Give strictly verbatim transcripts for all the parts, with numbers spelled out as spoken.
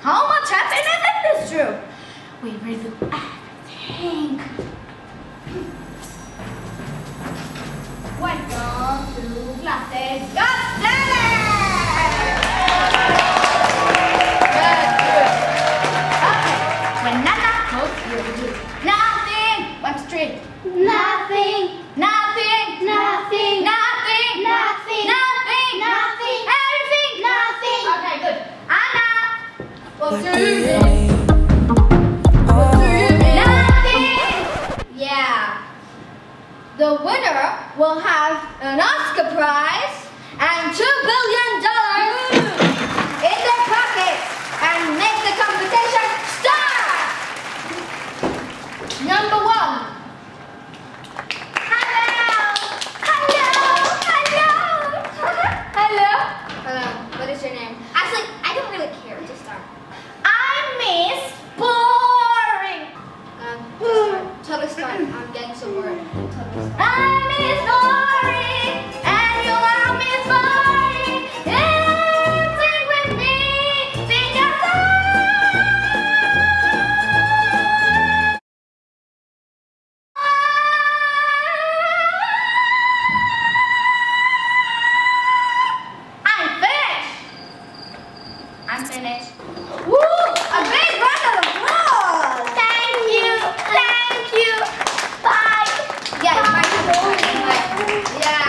How much happiness in this room? We will do everything. Welcome to classes. Got there! Good, good. Okay, when Nana calls you, do nothing. One street. Nothing. Nothing. Nothing. Nothing. Nothing. Nothing. Nothing. Everything. Nothing. Okay, good. Anna. What do you you mean? What do you mean? Nothing. Yeah. The winner will have an Oscar prize and two billion dollars in their pockets and make the competition start. Number one. Hello. Hello. Hello. Hello. Hello. What is your name? Actually, I don't really care to start. I'm Miss Boring. Um, totally start. I'm getting so bored. Totally start. I'm Miss Boring, and you are Miss Boring. Yeah, sing with me, sing your song. I'm finished. I'm finished. Woo! A big round of applause. Thank you. Thank you. Bye. Yeah, it's my turn. Yeah.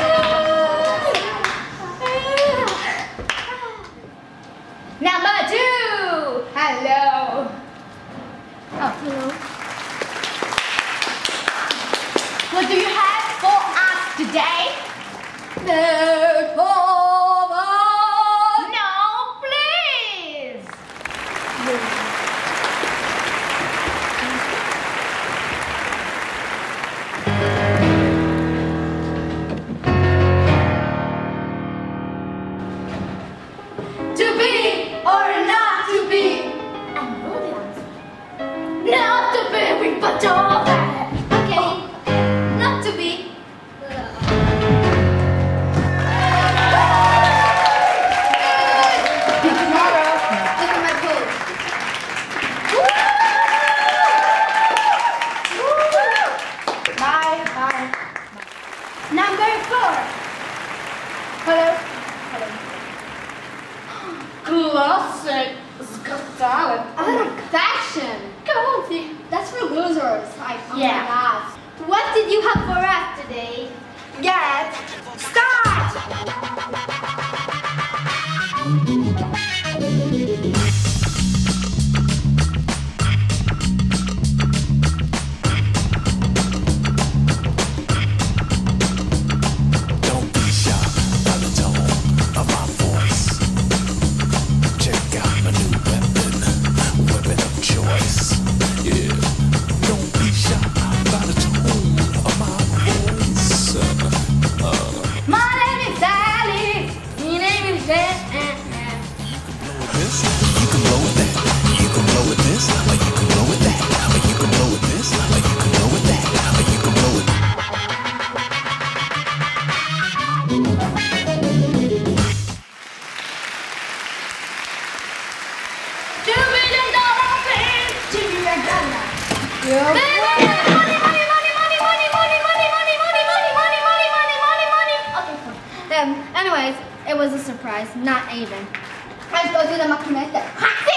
Number two. Hello. Oh, hello. What do you have for us today? Makeover. No, please. To be or not to be? I know the answer. Not to be with Beethoven. Okay. Not to be. Tomorrow. Look at my pose. Bye. Bye. Number four. Hello. Hello. Classic. Got talent. Out of fashion. Come on, see. That's for losers. I Yeah. that. What did you have for us today? Get start. Don't be shocked by the tone of my voice. Check out my new weapon, weapon of choice. Yeah. Don't be shocked by the tone of my voice. Uh, My name is Sally. Your name is Jen. this, you can blow with that. You can blow with this, or you can blow with that. Or you can blow with this, or you can blow with that. Or you can blow with Two billion dollar thing. Two billion dollar. Money, money, money, money, money, money, money, money, money, money, money, money, money, money, money, money. Okay, fine. Then, anyways, it was a surprise, not even. Let's go to the machinette.